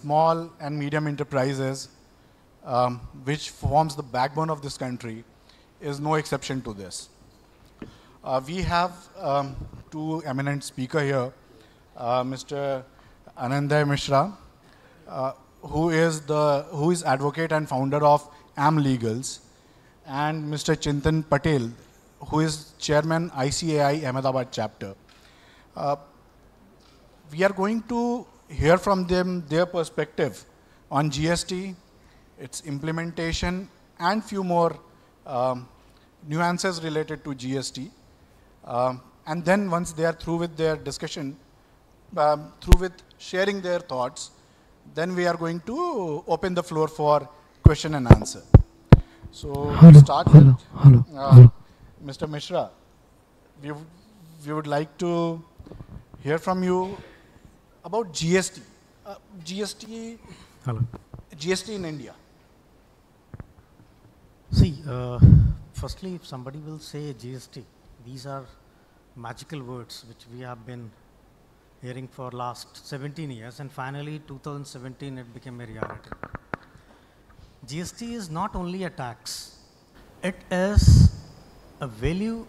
small and medium enterprises, which forms the backbone of this country, is no exception to this. We have two eminent speakers here, Mr. Anandaday Misshra, who is advocate and founder of AMLEGALs, and Mr. Chintan Patel, who is chairman ICIA Ahmedabad chapter. We are going to hear from them their perspective on GST, its implementation, and few more nuances related to GST. And then once they are through with their discussion, through with sharing their thoughts, then we are going to open the floor for question and answer. So to start with, Mr. Misshra, we would like to hear from you about GST. GST in India. See, firstly, if somebody will say GST, these are magical words which we have been hearing for last 17 years, and finally 2017 it became a reality. GST is not only a tax, it is a value,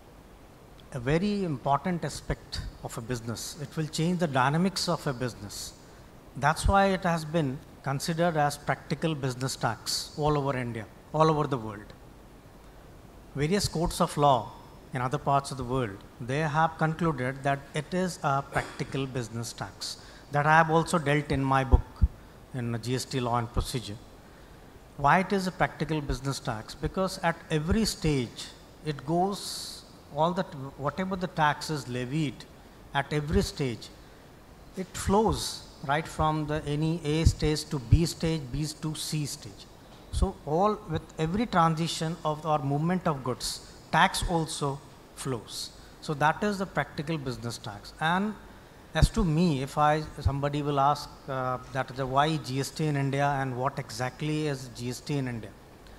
a very important aspect of a business. It will change the dynamics of a business. That's why it has been considered as practical business tax all over India, all over the world. Various courts of law in other parts of the world, they have concluded that it is a practical business tax. That I have also dealt in my book, in GST Law and Procedure. Why it is a practical business tax? Because at every stage, it goes, whatever the tax is levied, at every stage, it flows right from any A stage to B stage, B to C stage. So with every transition of our movement of goods, tax also flows. So that is the practical business tax. And as to me, if somebody will ask why GST in India and what exactly is GST in India.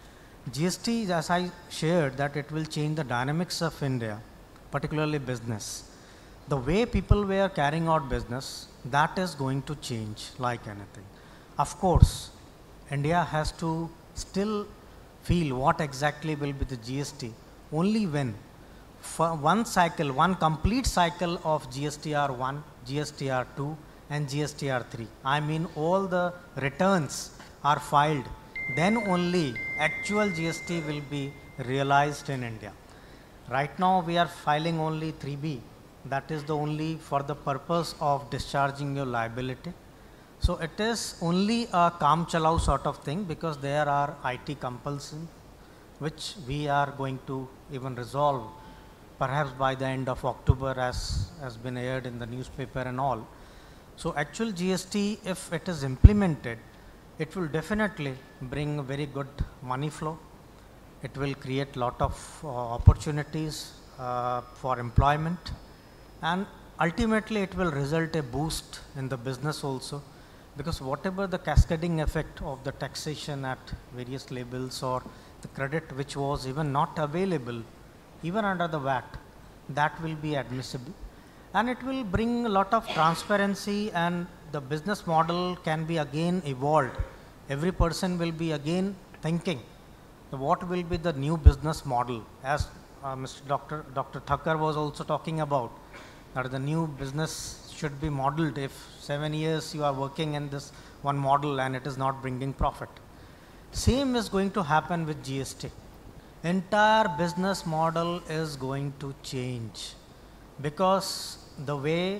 GST, as I shared, that it will change the dynamics of India, particularly business. The way people were carrying out business, that is going to change like anything. Of course, India has to still feel what exactly will be the GST only when for one cycle, one complete cycle of GSTR 1, GSTR 2 and GSTR 3. I mean all the returns are filed, then only actual GST will be realized in India. Right now we are filing only 3B, that is the only for the purpose of discharging your liability. So it is only a kaam chalao sort of thing because there are IT compulsion which we are going to even resolve perhaps by the end of October as has been aired in the newspaper and all. So actual GST, if it is implemented, it will definitely bring very good money flow. It will create lot of opportunities for employment, and ultimately it will result a boost in the business also, because whatever the cascading effect of the taxation at various levels or the credit which was even not available even under the VAT, that will be admissible, and it will bring a lot of transparency, and the business model can be again evolved. Every person will be again thinking what will be the new business model, as Dr. Thakkar was also talking about, that the new business should be modeled if 7 years you are working in this one model and it is not bringing profit. Same is going to happen with GST. Entire business model is going to change, because the way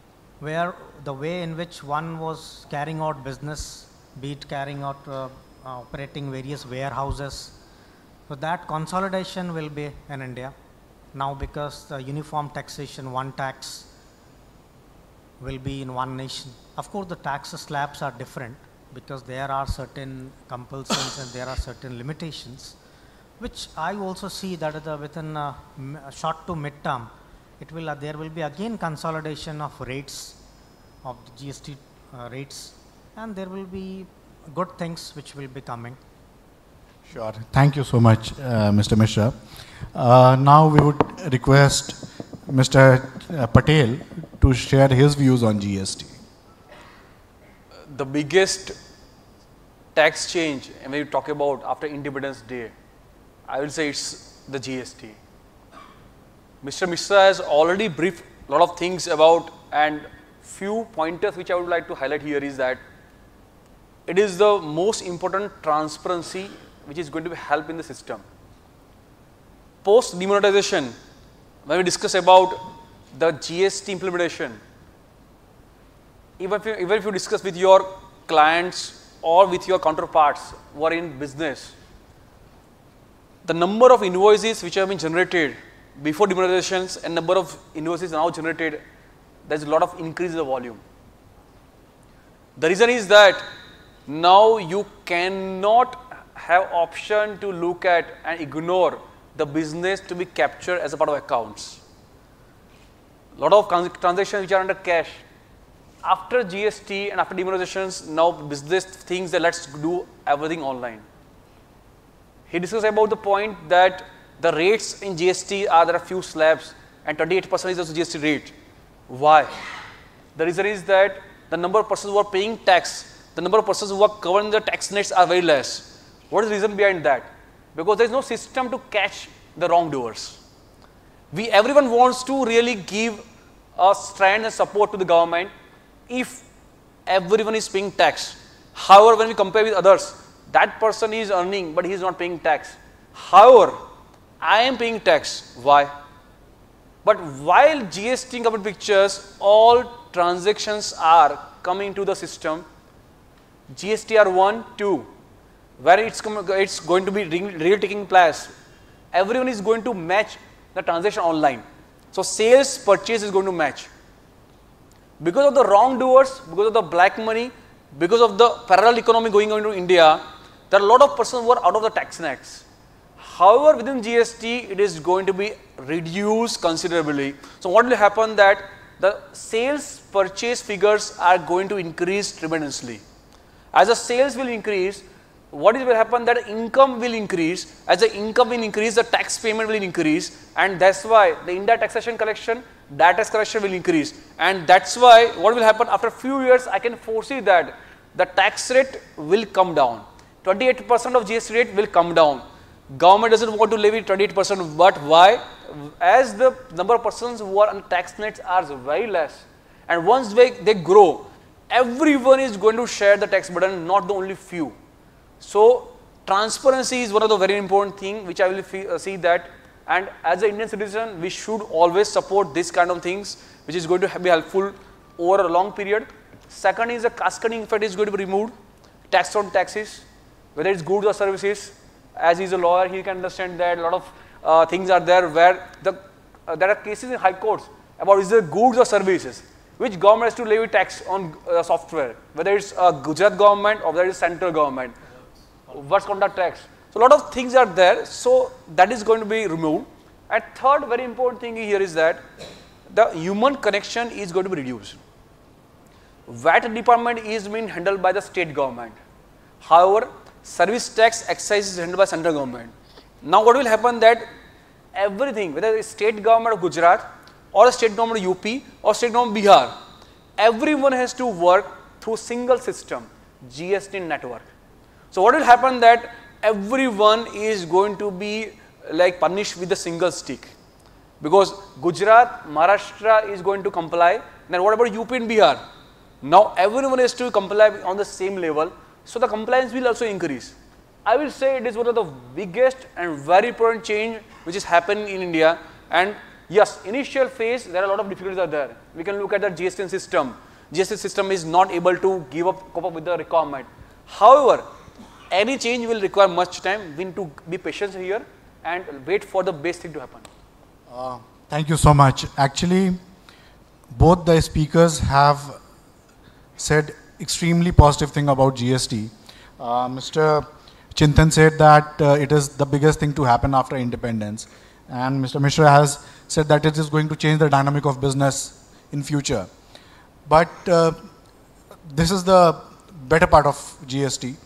in which one was carrying out business, be it carrying out operating various warehouses, so that consolidation will be in India now, because the uniform taxation, one tax will be in one nation. Of course, the tax slabs are different because there are certain compulsions and there are certain limitations, which I also see that within short to mid-term, there will be again consolidation of rates, of the GST rates, and there will be good things which will be coming. Sure. Thank you so much, Mr. Misshra. Now we would request Mr. Patel to share his views on GST. the biggest tax change, and when you talk about after Independence Day, I will say it's the GST. Mr. Misshra has already briefed a lot of things about, and few pointers which I would like to highlight here is that it is the most important transparency which is going to help in the system. Post demonetization, when we discuss about the GST implementation, even if you discuss with your clients or with your counterparts who are in business, the number of invoices which have been generated before demonetizations and number of invoices now generated, there is a lot of increase in the volume. The reason is that now you cannot have option to look at and ignore the business to be captured as a part of accounts. A lot of transactions which are under cash. After GST and after demonetizations, now business thinks that let's do everything online. He discussed about the point that the rates in GST are, there are few slabs and 28% is also GST rate. Why? The reason is that the number of persons who are paying tax, the number of persons who are covering the tax nets are very less. What is the reason behind that? Because there is no system to catch the wrongdoers. Everyone wants to really give a strand and support to the government if everyone is paying tax. However, when we compare with others, that person is earning but he is not paying tax. However, I am paying tax. Why? But while GST covered pictures, all transactions are coming to the system. GSTR 1, 2, where it's going to be really taking place. Everyone is going to match the transaction online. So sales purchase is going to match. Because of the wrongdoers, because of the black money, because of the parallel economy going on in India, there are a lot of persons who are out of the tax nets. However, within GST, it is going to be reduced considerably. So what will happen that the sales purchase figures are going to increase tremendously. As the sales will increase, what will happen that income will increase. As the income will increase, the tax payment will increase, and that's why the indirect taxation collection, that tax collection will increase. And that's why what will happen after a few years, I can foresee that the tax rate will come down. 28% of GST rate will come down. Government doesn't want to levy 28%, but why? As the number of persons who are on tax nets are very less, and once they grow, everyone is going to share the tax burden, not the only few. So transparency is one of the very important thing which I will see that, and as an Indian citizen, we should always support this kind of things which is going to be helpful over a long period. Second is the cascading effect is going to be removed, tax on taxes, whether it's goods or services. As he's a lawyer, he can understand that a lot of things are there where there are cases in high courts about is there goods or services which government has to levy tax on software, whether it's Gujarat government or whether it's central government, what's conduct tax. So a lot of things are there, so that is going to be removed. And third very important thing here is that the human connection is going to be reduced. VAT department is being handled by the state government. However, service tax excise is handled by central government. Now what will happen that everything, whether it's state government of Gujarat or state government of UP or state government of Bihar, everyone has to work through single system, GST network. So what will happen that everyone is going to be like punished with a single stick, because Gujarat, Maharashtra is going to comply. Then what about UP and Bihar? Now everyone has to comply on the same level. So the compliance will also increase. I will say it is one of the biggest and very important change which is happening in India. And yes, initial phase there are a lot of difficulties are there. We can look at the GST system. GST system is not able to cope up with the requirement. However, any change will require much time. We need to be patient here and wait for the base thing to happen. Thank you so much. Actually, both the speakers have said extremely positive thing about GST. Mr. Chintan said that it is the biggest thing to happen after independence, and Mr. Misshra has said that it is going to change the dynamic of business in future. But this is the better part of GST.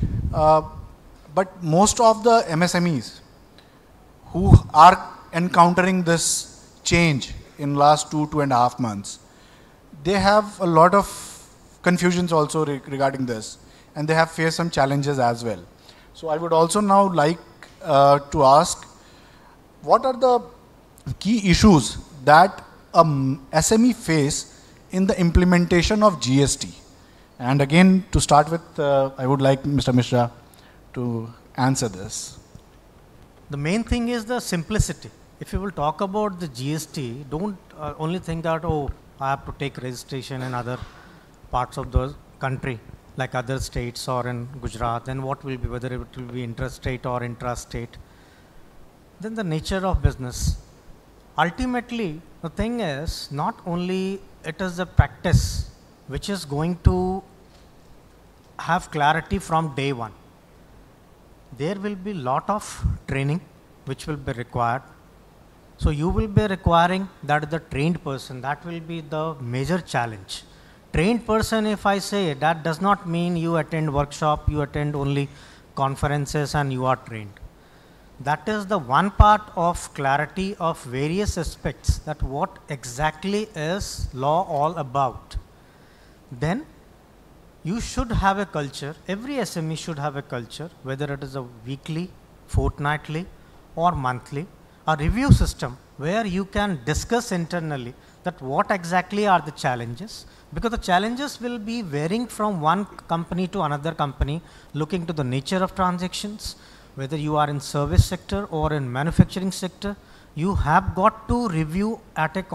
But most of the MSMEs who are encountering this change in last 2.5 months, they have a lot of confusions also regarding this, and they have faced some challenges as well. So I would also now like to ask, what are the key issues that SME face in the implementation of GST? And again, to start with, I would like Mr. Misshra to answer this. The main thing is the simplicity. If you will talk about the GST, don't only think that, oh, I have to take registration in other parts of the country, like other states or in Gujarat, then what will be, whether it will be interstate or intrastate. Then the nature of business. Ultimately, the thing is, not only it is a practice which is going to have clarity from day one. There will be lot of training which will be required. So you will be requiring that the trained person, that will be the major challenge. Trained person, if I say, that does not mean you attend workshop, you attend only conferences and you are trained. That is the one part of clarity of various aspects, that what exactly is law all about. Then you should have a culture, every SME should have a culture, whether it is a weekly, fortnightly or monthly, a review system where you can discuss internally that what exactly are the challenges, because the challenges will be varying from one company to another company, looking to the nature of transactions, whether you are in service sector or in manufacturing sector. You have got to review at a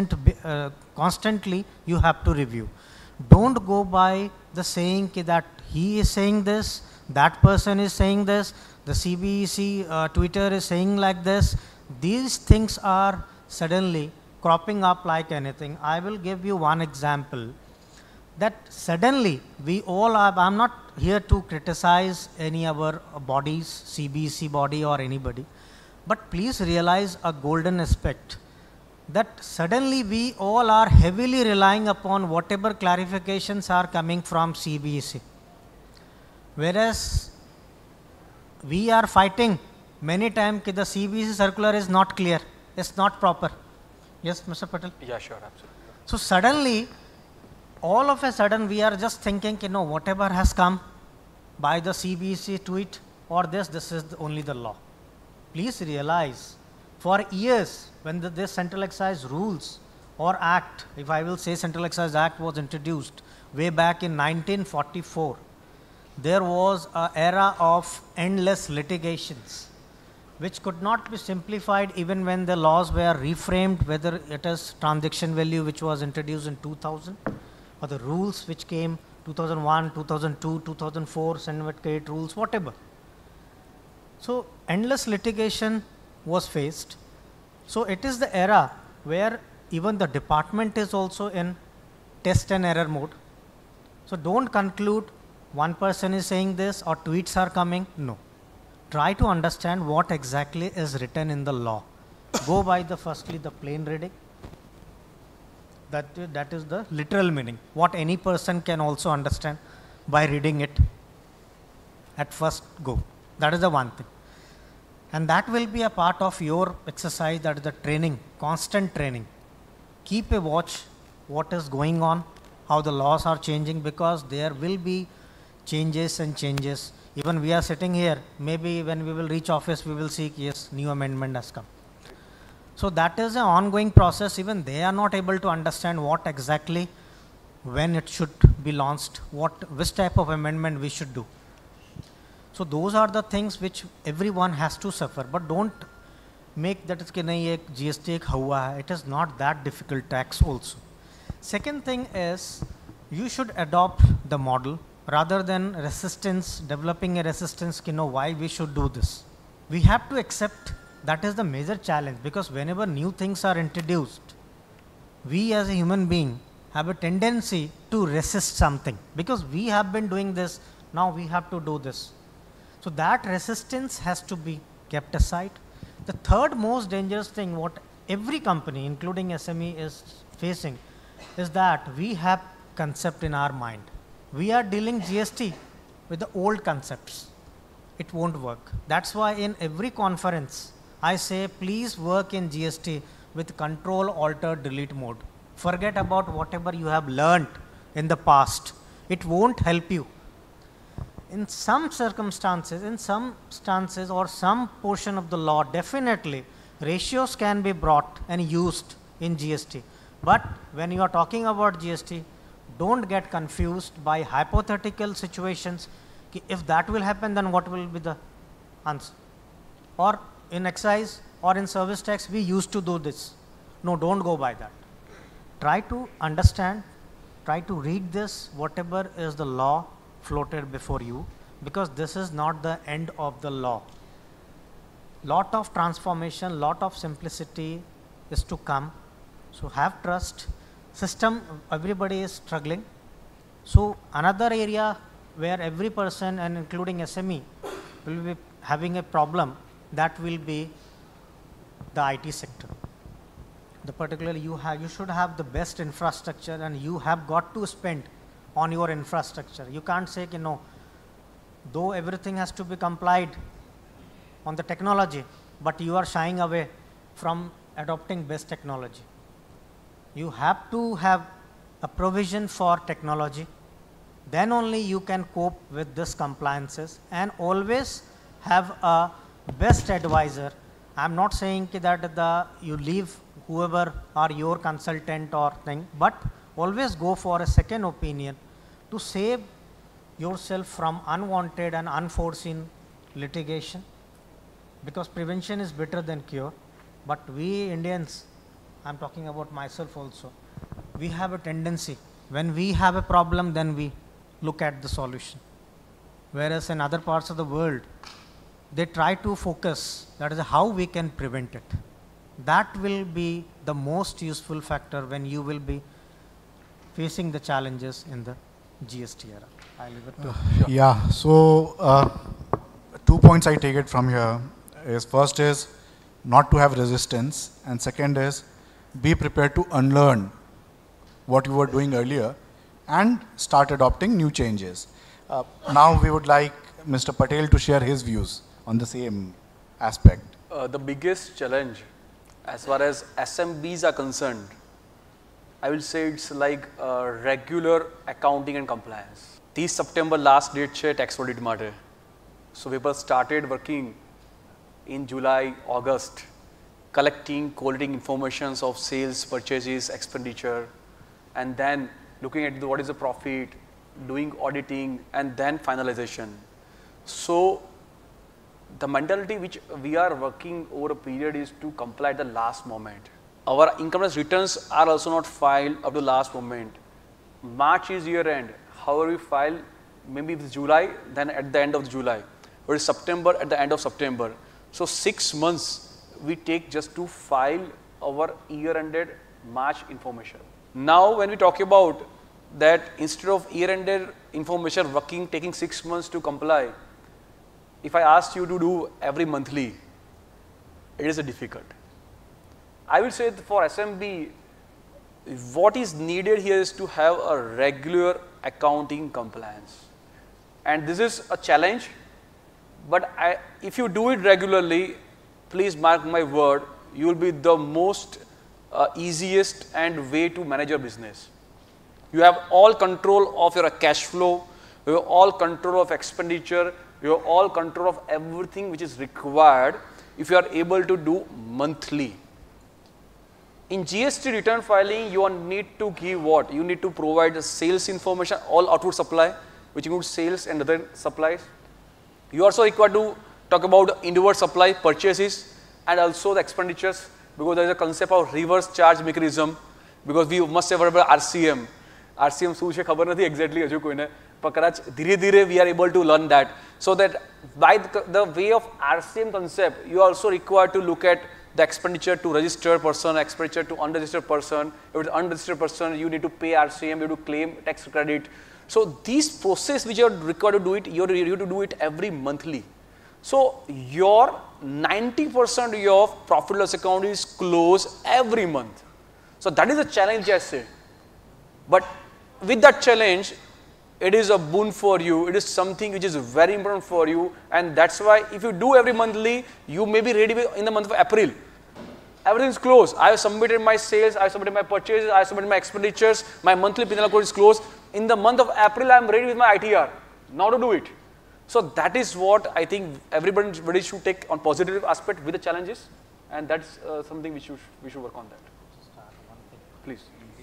constantly you have to review. Don't go by the saying that he is saying this, that person is saying this, the CBEC Twitter is saying like this. These things are suddenly cropping up like anything. I will give you one example, that suddenly we all are, I'm not here to criticize any of our bodies, CBEC body or anybody, but please realize a golden aspect, that suddenly we all are heavily relying upon whatever clarifications are coming from CBEC. Whereas we are fighting many times that the CBEC circular is not clear, it's not proper. Yes, Mr. Patel? Yeah, sure, absolutely. So suddenly, all of a sudden we are just thinking, you know, whatever has come by the CBEC tweet or this is only the law. Please realize, for years, when this Central Excise Rules or Act, if I will say Central Excise Act was introduced way back in 1944, there was an era of endless litigations, which could not be simplified even when the laws were reframed, whether it is transaction value which was introduced in 2000, or the rules which came 2001, 2002, 2004, syndicate rules, whatever. So endless litigation was faced. So it is the era where even the department is also in test and error mode. So don't conclude one person is saying this or tweets are coming. No. Try to understand what exactly is written in the law. Go by the firstly the plain reading. That is the literal meaning, what any person can also understand by reading it at first go. That is the one thing. And that will be a part of your exercise, that is the training, constant training. Keep a watch what is going on, how the laws are changing, because there will be changes and changes. Even we are sitting here, maybe when we will reach office, we will see, yes, new amendment has come. So that is an ongoing process. Even they are not able to understand what exactly, when it should be launched, which type of amendment we should do. So those are the things which everyone has to suffer, but don't make that GST ek hua hai. It is not that difficult tax also. Second thing is, you should adopt the model rather than resistance, developing a resistance, why we should do this. We have to accept that is the major challenge, because whenever new things are introduced, we as a human being have a tendency to resist something, because we have been doing this, now we have to do this. So that resistance has to be kept aside. The third most dangerous thing what every company, including SME, is facing is that we have concept in our mind. We are dealing GST with the old concepts. It won't work. That's why in every conference, I say, please work in GST with control, alter, delete mode. Forget about whatever you have learned in the past. It won't help you. In some circumstances, or some portion of the law, definitely ratios can be brought and used in GST. But when you are talking about GST, don't get confused by hypothetical situations. If that will happen, then what will be the answer? Or in excise or in service tax, we used to do this. No, don't go by that. Try to understand, try to read this, whatever is the law floated before you, because this is not the end of the law. Lot of transformation, lot of simplicity is to come. So have trust. System, everybody is struggling. So another area where every person and including SME will be having a problem, that will be the IT sector. Particularly you should have the best infrastructure, and you have got to spend on your infrastructure. You can't say, no, though everything has to be complied on the technology, but you are shying away from adopting best technology. You have to have a provision for technology, then only you can cope with this compliances, and always have a best advisor. I am not saying that you leave whoever are your consultant or thing, but always go for a second opinion to save yourself from unwanted and unforeseen litigation, because prevention is better than cure. But we Indians, I am talking about myself also, we have a tendency, when we have a problem, then we look at the solution. Whereas in other parts of the world, they try to focus, that is how we can prevent it. That will be the most useful factor when you will be facing the challenges in the GST era. I leave it to Yeah, so 2 points I take it from here is, first is not to have resistance, and second is be prepared to unlearn what you were doing earlier and start adopting new changes. Now we would like Mr. Patel to share his views on the same aspect. The biggest challenge as far as SMBs are concerned, I will say it's like regular accounting and compliance. 30 September last date che tax audit mate. So people started working in July, August, collecting, collating informations of sales, purchases, expenditure, and then looking at what is the profit, doing auditing, and then finalization. So the mentality which we are working over a period is to comply at the last moment. Our income tax returns are also not filed up to last moment. March is year end. However, we file, maybe if it's July, then at the end of July, or September at the end of September. So 6 months we take just to file our year ended March information. Now when we talk about that, instead of year ended information taking 6 months to comply, if I asked you to do every monthly, it is difficult. I will say that for SMB, what is needed here is to have a regular accounting compliance. And this is a challenge, but if you do it regularly, please mark my word, you will be the most easiest and way to manage your business. You have all control of your cash flow, you have all control of expenditure, you have all control of everything which is required if you are able to do monthly. In GST return filing, you need to give what? You need to provide the sales information, all outward supply, which includes sales and other supplies. You also required to talk about inward supply, purchases, and also the expenditures, because there is a concept of reverse charge mechanism, because we must have heard about RCM. RCM શું છે ખબર નથી exactly હજુ કોઈને, પણ કદાચ ધીરે ધીરે we are able to learn that. So that by the way of RCM concept, you are also required to look at the expenditure to registered person, expenditure to unregistered person. If it's unregistered person, you need to pay RCM, you have to claim tax credit. So these process which you are required to do it, you have to do it every monthly. So your 90% of your profit loss account is closed every month. So that is a challenge, I say. But with that challenge, it is a boon for you. It is something which is very important for you, and that's why if you do every monthly, you may be ready in the month of April. Everything is closed. I have submitted my sales, I have submitted my purchases, I have submitted my expenditures, my monthly penal code is closed. in the month of April, I am ready with my ITR, now to do it. So that is what I think everybody should take on positive aspect with the challenges, and that's something we should work on that. Please.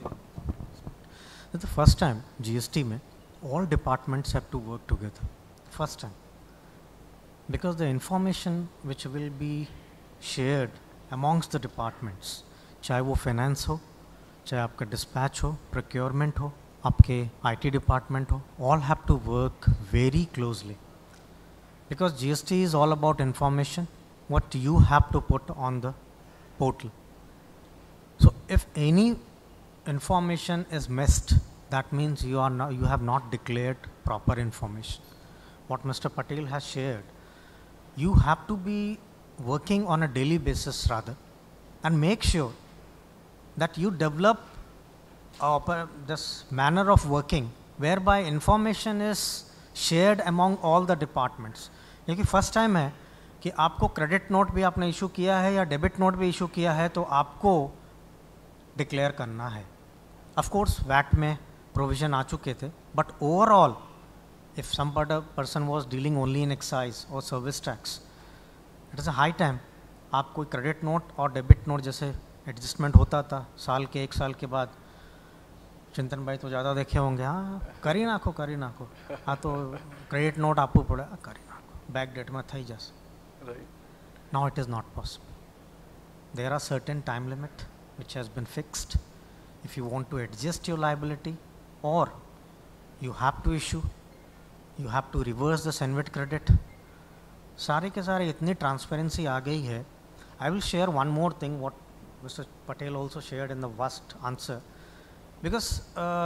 The first time GST mein, all departments have to work together. First time. Because the information which will be shared amongst the departments, चाहे वो finance हो, चाहे आपका dispatch हो, procurement हो, आपके IT department हो, all have to work very closely. Because GST is all about information, what you have to put on the portal. So if any information is missed, that means you have not declared proper information. What Mr. Patel has shared, you have to be working on a daily basis rather, and make sure that you develop this manner of working whereby information is shared among all the departments. क्योंकि first time है कि आपको credit note भी आपने issue किया है या debit note भी इशू किया है तो आपको डिक्लेयर करना है. ऑफ कोर्स वैट में प्रोविजन आ चुके थे, but overall if some person was dealing only in excise और service tax, it is a high time आप कोई क्रेडिट नोट और डेबिट नोट जैसे एडजस्टमेंट होता था साल के 1 साल के बाद. चिंतन भाई तो ज़्यादा देखे होंगे, हाँ करी नाखो हाँ तो क्रेडिट नोट आपको पड़े करी नाखो बैक डेट में थी जैसे. Now it is not possible. There are certain time limit which has been fixed. If you want to adjust your liability, or you have to issue, you have to reverse the Senvit credit. सारे के सारे इतनी transparency आ गई है. I will share one more thing what Mr. Patel also shared in the first answer, because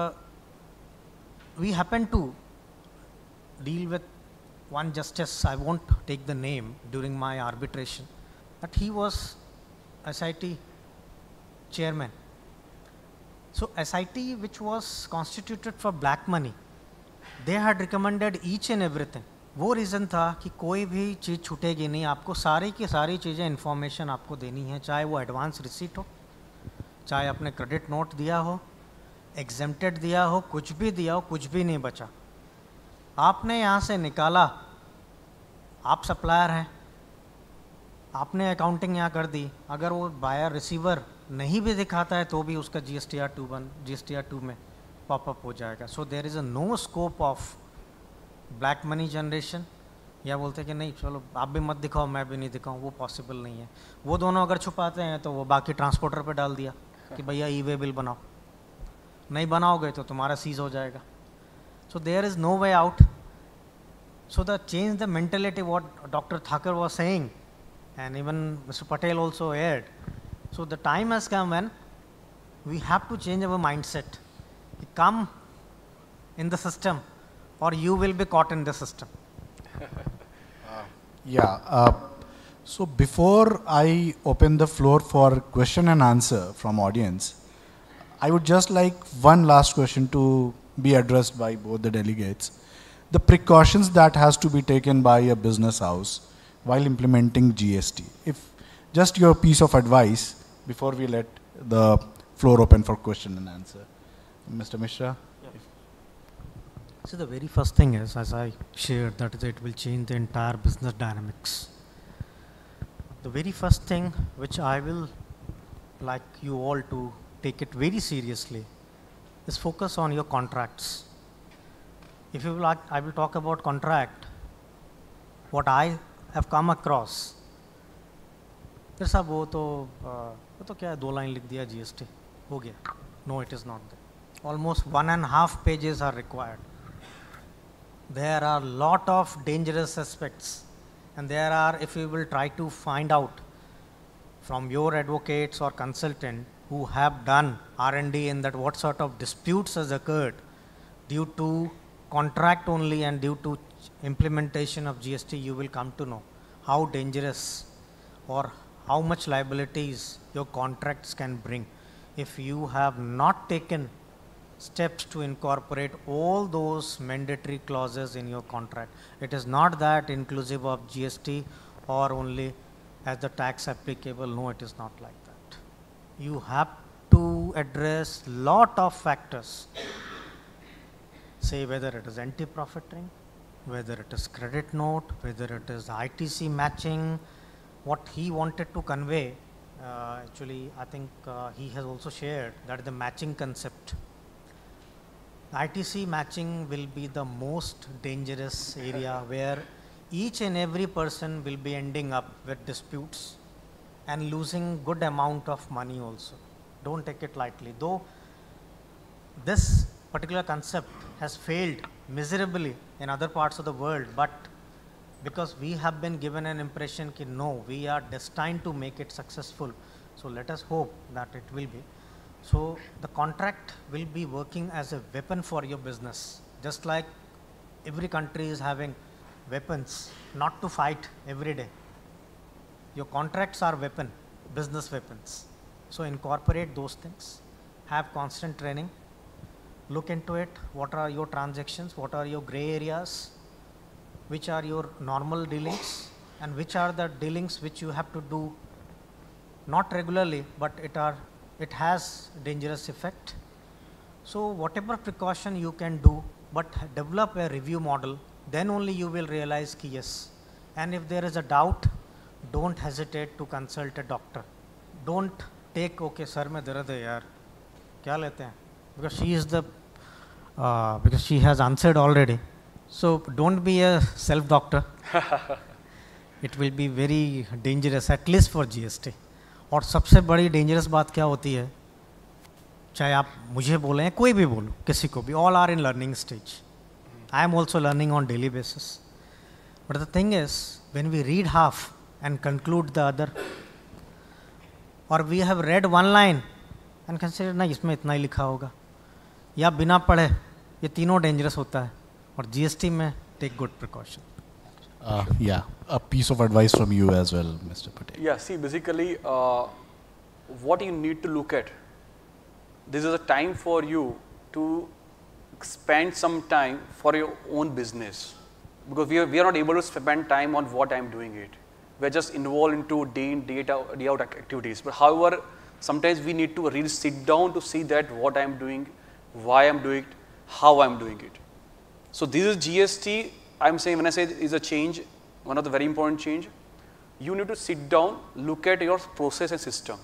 we happen to deal with one justice, I won't take the name, during my arbitration, but he was SIT chairman. So SIT, which was constituted for black money, they had recommended each and everything. वो reason था कि कोई भी चीज़ छूटेगी नहीं, आपको सारी की सारी चीज़ें इन्फॉर्मेशन आपको देनी है, चाहे वो एडवांस रिसीट हो, चाहे आपने क्रेडिट नोट दिया हो, एग्जेम्प्टेड दिया हो, कुछ भी दिया हो, कुछ भी नहीं बचा. आपने यहाँ से निकाला, आप सप्लायर हैं, आपने अकाउंटिंग यहाँ कर दी, अगर वो बायर रिसीवर नहीं भी दिखाता है तो भी उसका GSTR2 में पॉपअप हो जाएगा. So there is a no scope of black money generation, या बोलते हैं कि नहीं चलो आप भी मत दिखाओ मैं भी नहीं दिखाऊँ, वो पॉसिबल नहीं है. वो दोनों अगर छुपाते हैं तो वो बाकी ट्रांसपोर्टर पे डाल दिया कि भैया ई-वे बिल बनाओ, नहीं बनाओगे तो तुम्हारा सीज हो जाएगा. So there is no way out. So the change the mentality what Dr. Thakur was saying, and even Mr. Patel also aired. So the time has come when we have to change our mindset. Come in the system, or you will be caught in the system. So before I open the floor for question and answer from audience, I would just like one last question to be addressed by both the delegates. The precautions that has to be taken by a business house while implementing GST. If just your piece of advice before we let the floor open for question and answer. Mr. Misshra. So the very first thing is, as I shared, that it will change the entire business dynamics. The very first thing which I will like you all to take it very seriously is focus on your contracts. If you like, I will talk about contract. What I have come across, फिर सब वो तो क्या है, 2 line लिख दिया GST हो गया. No, it is not there. Almost 1.5 pages are required. There are lot of dangerous aspects, and there are, if you will try to find out from your advocates or consultant who have done R&D in that what sort of disputes has occurred due to contract only and due to implementation of GST, you will come to know how dangerous or how much liabilities your contracts can bring if you have not taken steps to incorporate all those mandatory clauses in your contract. It is not that inclusive of GST or only as the tax applicable. No, it is not like that. You have to address lot of factors say whether it is anti-profiting, whether it is credit note, whether it is ITC matching, what he wanted to convey, actually I think he has also shared that the matching concept. ITC matching will be the most dangerous area where each and every person will be ending up with disputes and losing good amount of money also. Don't take it lightly. Though this particular concept has failed miserably in other parts of the world, but because we have been given an impression that no, we are destined to make it successful. So let us hope that it will be. So the contract will be working as a weapon for your business, just like every country is having weapons, not to fight every day. Your contracts are weapon, business weapons. So incorporate those things, have constant training, look into it, what are your transactions, what are your gray areas, which are your normal dealings, and which are the dealings which you have to do not regularly, but it has dangerous effect. So whatever precaution you can do, but develop a review model, then only you will realize ki yes. And if there is a doubt, don't hesitate to consult a doctor. Don't take, okay, sir, mein darad hai yaar, kya lete hain? Because she is the, because she has answered already. So don't be a self-doctor. It will be very dangerous, at least for GST. और सबसे बड़ी dangerous बात क्या होती है, चाहे आप मुझे बोलें कोई भी बोलो, किसी को भी, all are in learning stage. I am also learning on daily basis. But the thing is, when we read half and conclude the other, or we have read one line and consider ना इसमें इतना ही लिखा होगा, या बिना पढ़े, ये तीनों dangerous होता है. और GST में take good precaution. Yeah, a piece of advice from you as well, Mr. Patel. Yeah, see, basically, what you need to look at, this is a time for you to spend some time for your own business, because we are not able to spend time on what I am doing it. We are just involved into day in, day out activities. But however, sometimes we need to really sit down to see that what I am doing, why I am doing it, how I am doing it. So this is GST. I am saying, when I say is a change, one of the very important change, you need to sit down, look at your process and system.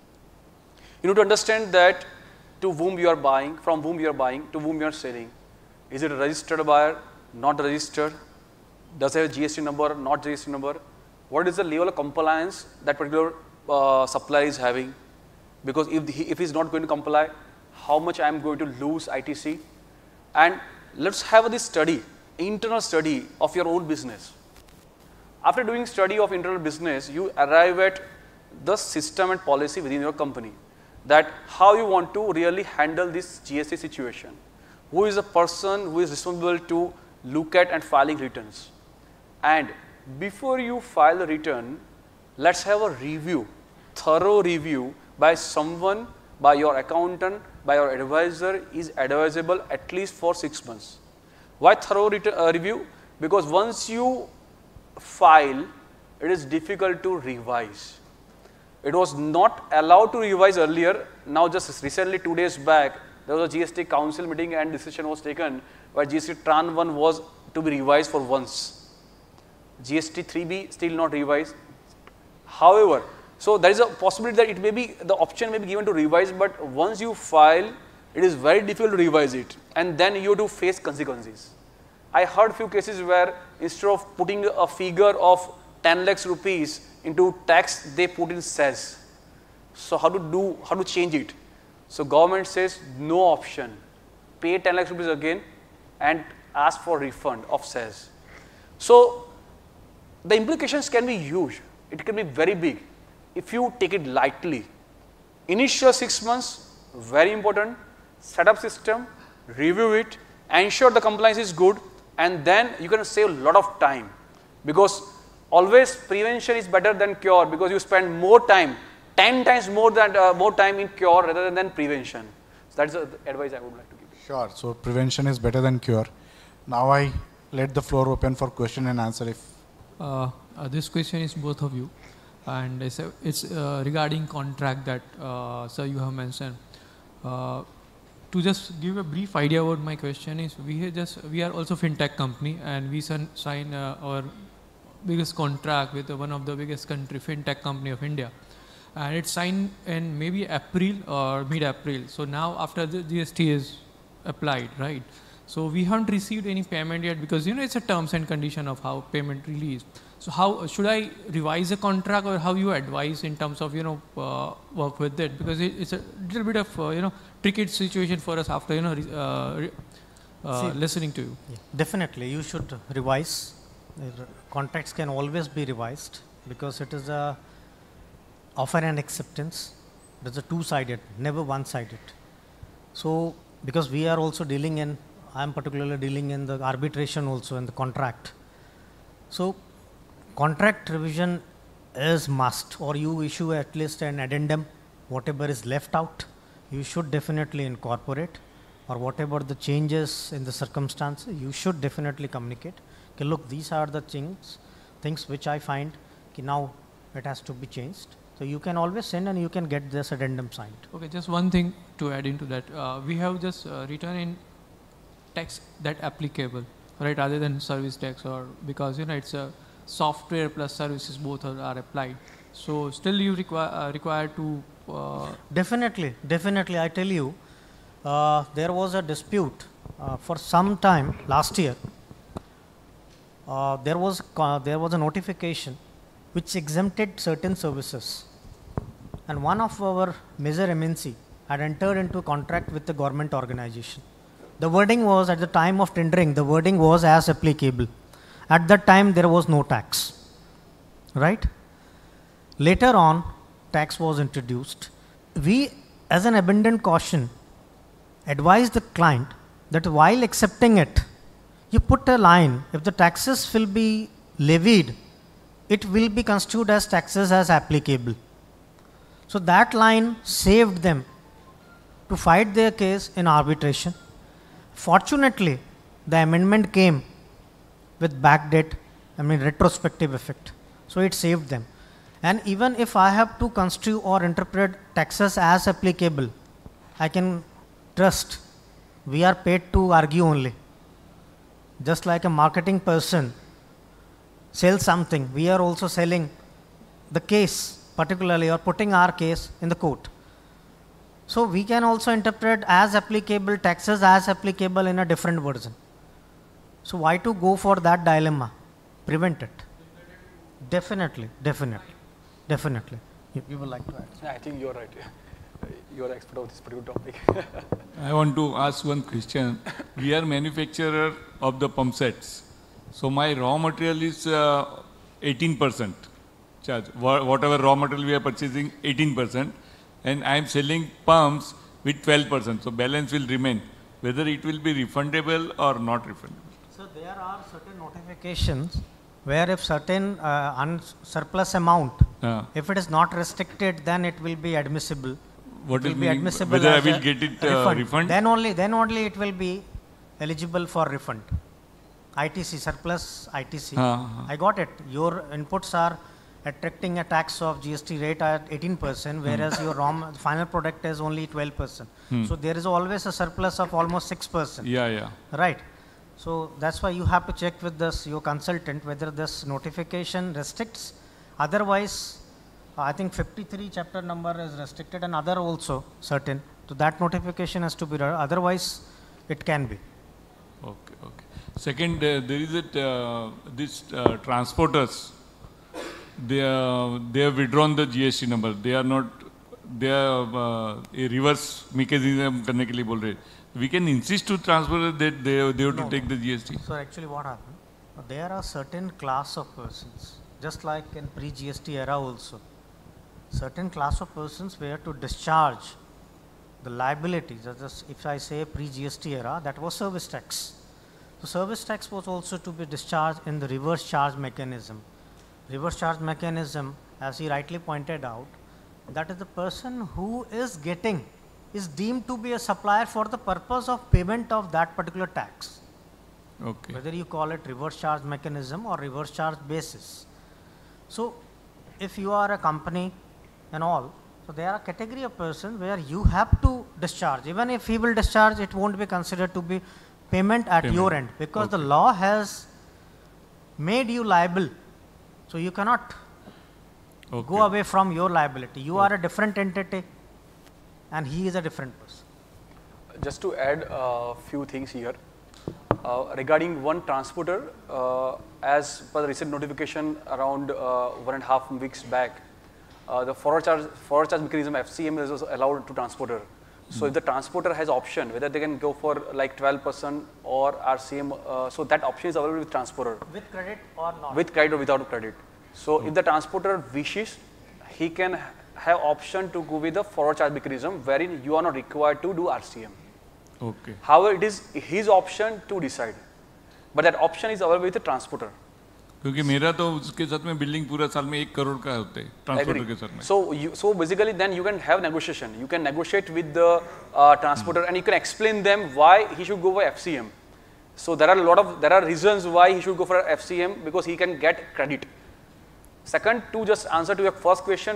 You need to understand that to whom you are buying, from whom you are buying, to whom you are selling. Is it a registered buyer, not registered? Does it have a GST number, not GST number? What is the level of compliance that particular supplier is having? Because if he is not going to comply, how much I am going to lose ITC? And let's have this study, internal study of your own business. After doing study of internal business, you arrive at the system and policy within your company, that how you want to really handle this GST situation. Who is the person who is responsible to look at and filing returns? And before you file the return, let's have a review, thorough review by someone, by your accountant, by your advisor is advisable at least for 6 months. Why thorough review? Because once you file, it is difficult to revise. It was not allowed to revise earlier. Now just recently, 2 days back, there was a GST council meeting and decision was taken where GST Tran 1 was to be revised for once. GST 3B still not revised. However, so there is a possibility that it may be, the option may be given to revise, but once you file, it is very difficult to revise it, and then you have to face consequences. I heard few cases where instead of putting a figure of 10 lakhs rupees into tax, they put in cess. So how to change it? So government says no option. Pay 10 lakhs rupees again and ask for refund of cess. So the implications can be huge. It can be very big if you take it lightly. Initial 6 months, very important. Set up system, review it, ensure the compliance is good, and then you can save a lot of time, because always prevention is better than cure, because you spend more time, 10 times more time in cure rather than prevention. So that is the advice I would like to give. Sure. So prevention is better than cure. Now I let the floor open for question and answer. If this question is both of you, and it's regarding contract that sir you have mentioned. to just give a brief idea about my question is, we are also fintech company, and we sign our biggest contract with one of the biggest fintech company of India, and it's signed in maybe April or mid-April. So now after the GST is applied, right? So we haven't received any payment yet, because it's a terms and condition of how payment really is. So how should I revise a contract, or how you advise in terms of work with it, because it's a little bit of tricky situation for us after listening to you. Yeah, definitely, you should revise. Contracts can always be revised, because it is a offer and acceptance. There's a two-sided, never one-sided. So because we are also dealing in, I'm particularly dealing in the arbitration also in the contract. So contract revision is must, or you issue at least an addendum. Whatever is left out, you should definitely incorporate, or whatever the changes in the circumstances, you should definitely communicate. Okay, look, these are the things which I find now it has to be changed. So you can always send, and you can get this addendum signed. Okay, just one thing to add into that. We have just written in tax that applicable, right, rather than service tax, or because it's a software plus services, both are applied. So still you require to Definitely, I tell you, there was a dispute for some time last year. There was a notification which exempted certain services, and one of our major MNC had entered into a contract with the government organization. The wording was, at the time of tendering, the wording was as applicable. At that time there was no tax, right? Later on, tax was introduced. We, as an abundant caution, advised the client that while accepting it, you put a line, if the taxes will be levied, it will be construed as taxes as applicable. So that line saved them to fight their case in arbitration. Fortunately, the amendment came with backdate, retrospective effect. So it saved them. And even if I have to construe or interpret taxes as applicable, I can trust we are paid to argue only. Just like a marketing person sells something, we are also selling the case particularly, or putting our case in the court. So we can also interpret as applicable, taxes as applicable in a different version. So why to go for that dilemma? Prevent it. Definitely. You would like to add? Yeah, I think you're right. You are expert of this particular topic. I want to ask one question. We are manufacturer of the pump sets. So my raw material is 18% charge. Whatever raw material we are purchasing, 18%. And I am selling pumps with 12%. So balance will remain. Whether it will be refundable or not refundable. So there are certain notifications where if certain surplus amount, if it is not restricted, then it will be admissible. What will be admissible whether I as will a get it refund? Then only it will be eligible for refund. ITC, surplus ITC. I got it. Your inputs are attracting a tax of GST rate at 18%, whereas your final product is only 12%. So there is always a surplus of almost 6%. Yeah. Right. So that's why you have to check with your consultant whether this notification restricts. Otherwise, I think 53 chapter number is restricted, and other also certain. So that notification has to be done. Otherwise, it can be. Okay. Second, there is this transporters. They have withdrawn the GST number. They are not. They are a reverse mechanism करने के लिए बोल रहे. We can insist to transfer that they have to take the GST. So actually, what happened? There are certain class of persons, just like in pre-GST era also. Certain class of persons were to discharge the liabilities. If I say pre-GST era, that was service tax. So service tax was also to be discharged in the reverse charge mechanism. Reverse charge mechanism, as he rightly pointed out, that is the person who is deemed to be a supplier for the purpose of payment of that particular tax. Okay. Whether you call it reverse charge mechanism or reverse charge basis. So if you are a company and all, so So there are category of person where you have to discharge. Even if he will discharge, it won't be considered to be payment at your end, because the law has made you liable. So you cannot go away from your liability. You are a different entity and he is a different person. Just to add a few things here. Regarding one transporter, as per the recent notification around 1.5 weeks back, the forward charge mechanism FCM is also allowed to transporter. So if the transporter has option whether they can go for like 12% or RCM, so that option is available with transporter. With credit or not? With credit or without credit. So if the transporter wishes, he can have option to go with the forward charge mechanism wherein you are not required to do RCM. Okay. However, it is his option to decide, but that option is available with the transporter. क्योंकि मेरा तो उसके साथ में building पूरा साल में 1 करोड़ का होते हैं ट्रांसपोर्टर के साथ में. So basically then you can have negotiation. You can negotiate with the transporter and you can explain them why he should go for FCM. So there are reasons why he should go for FCM, because he can get credit. Second, to just answer to your first question,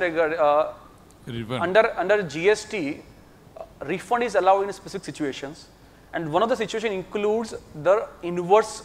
under GST, refund is allowed in specific situations, and one of the situations includes the inverse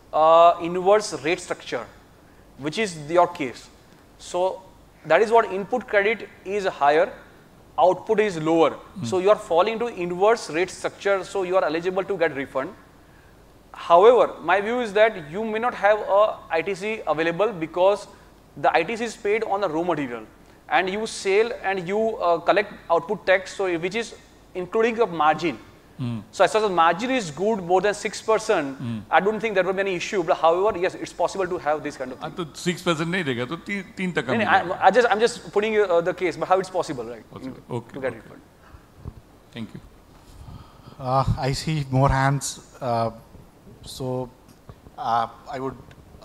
rate structure, which is your case. So that is what input credit is higher, output is lower. So you are falling into inverse rate structure, so you are eligible to get refund. However, my view is that you may not have a ITC available because the ITC is paid on the raw material, and you sell and you collect output tax, so which is including the margin. So as far as the margin is good, more than 6%, I don't think there will be any issue. But however, yes, it's possible to have this kind of thing. तो 6% नहीं देगा तो 3 तक. I'm just putting the case, but how it's possible, right? To get refund. Thank you. I see more hands. So I would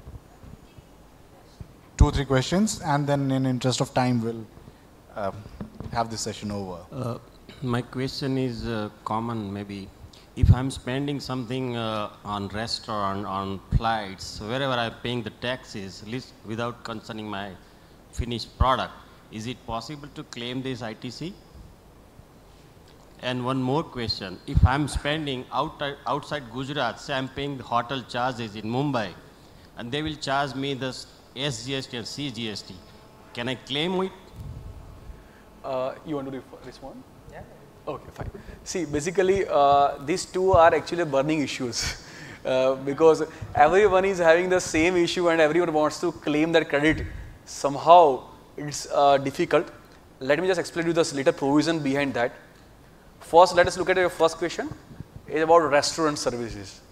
2-3 questions, and then in interest of time, we'll have this session over. My question is common maybe. If I'm spending something on restaurant, on flights, wherever I'm paying the taxes, list without concerning my finished product, is it possible to claim this ITC? And one more question. If I'm spending outside Gujarat, say I'm paying the hotel charges in Mumbai, and they will charge me the SGST and CGST, can I claim it? You want to respond? Yeah. Okay, fine. See, basically, these two are actually burning issues because everyone is having the same issue and everyone wants to claim that credit. Somehow, it's difficult. Let me just explain to you the little provision behind that. First, let us look at your first question. It's about restaurant services.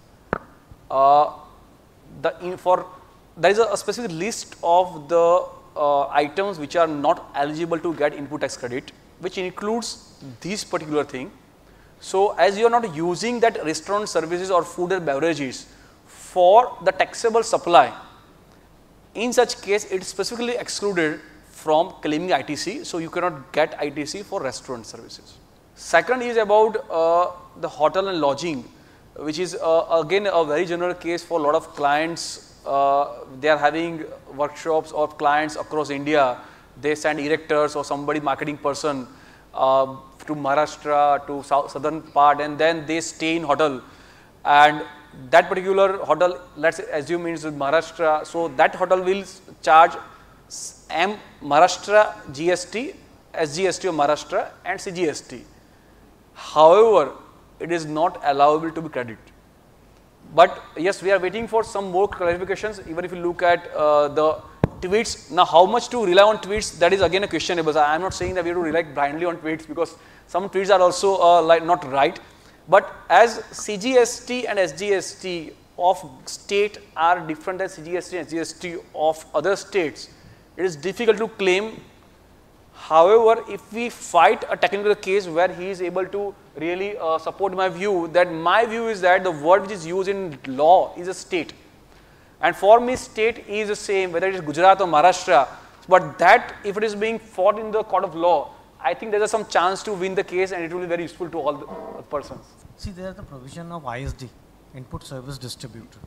There is a specific list of the items which are not eligible to get input tax credit, which includes this particular thing. So as you are not using that restaurant services or food and beverages for the taxable supply, in such case it is specifically excluded from claiming ITC, so you cannot get ITC for restaurant services. Second is about the hotel and lodging, which is again a very general case for a lot of clients. They are having workshops of clients across India. They send erectors or somebody marketing person to Maharashtra, to southern part, and then they stay in hotel. And that particular hotel, let's assume it's in Maharashtra, so that hotel will charge Maharashtra GST, SGST of Maharashtra and CGST. However, it is not allowable to be credited. But yes, we are waiting for some more clarifications. Even if you look at the tweets, now how much to rely on tweets, that is again a questionable. I am not saying that we have to rely blindly on tweets, because some tweets are also not right. But as CGST and SGST of state are different than CGST and SGST of other states, it is difficult to claim. However, if we fight a technical case where he is able to really support my view, that my view is that the word which is used in law is a state. And for me, state is the same, whether it is Gujarat or Maharashtra. But that, if it is being fought in the court of law, I think there is some chance to win the case, and it will be very useful to all the persons. See, there is the provision of ISD, Input Service Distributor.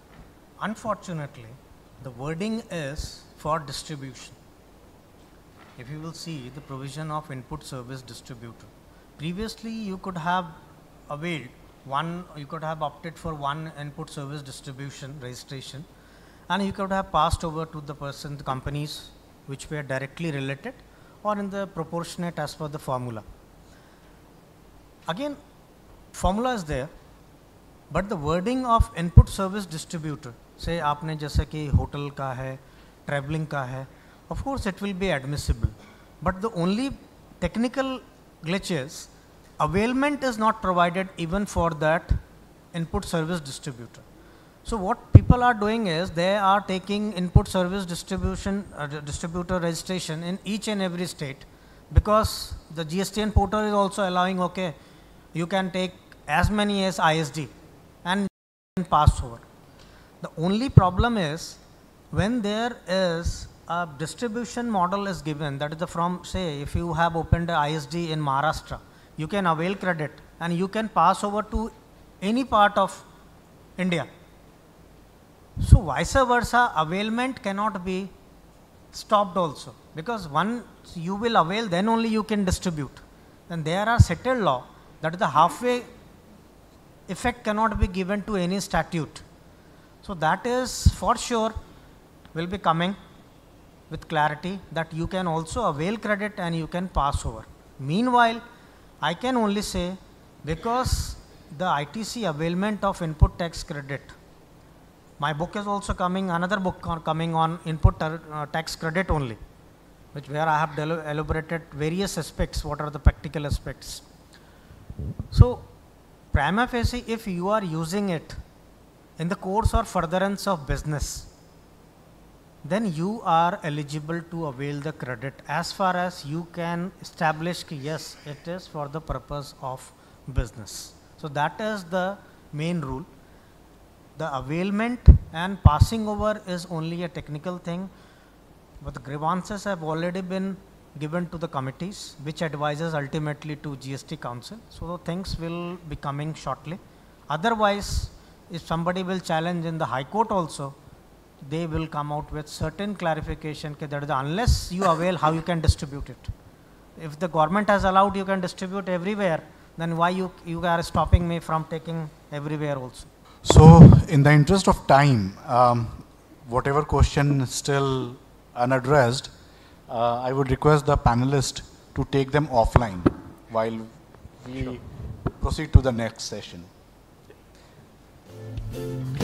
Unfortunately, the wording is for distribution. if you will see the provision of input service distributor, previously you could have availed you could have opted for one input service distribution registration, and you could have passed over to the companies which were directly related or in the proportionate as per the formula. Again, formula is there, but the wording of input service distributor, say आपने जैसे कि hotel का है, traveling का है, of course it will be admissible, but the only technical glitch is availment is not provided even for that input service distributor. So what people are doing is they are taking input service distributor registration in each and every state, because the GSTN portal is also allowing, okay, you can take as many as ISD and pass over. The only problem is when there is a distribution model is given, that is from, say, if you have opened a ISD in Maharashtra, you can avail credit and you can pass over to any part of India. So vice versa, availment cannot be stopped also, because once you will avail, then only you can distribute. And there are settled law that the halfway effect cannot be given to any statute. So that is for sure will be coming with clarity, that you can also avail credit and you can pass over. Meanwhile, I can only say, because the ITC availment of input tax credit, my book is also coming, another book coming on input tax credit only, where I have elaborated various aspects, what are the practical aspects. So prima facie, if you are using it in the course or furtherance of business, then you are eligible to avail the credit as far as you can establish that yes, it is for the purpose of business. So that is the main rule. The availment and passing over is only a technical thing, but the grievances have already been given to the committees, which advises ultimately to GST Council. So things will be coming shortly. Otherwise, if somebody will challenge in the High Court also, they will come out with certain clarification that unless you avail, how you can distribute it. If the government has allowed you can distribute everywhere, then why you are stopping me from taking everywhere also? So in the interest of time, whatever question is still unaddressed, I would request the panelists to take them offline while we proceed to the next session.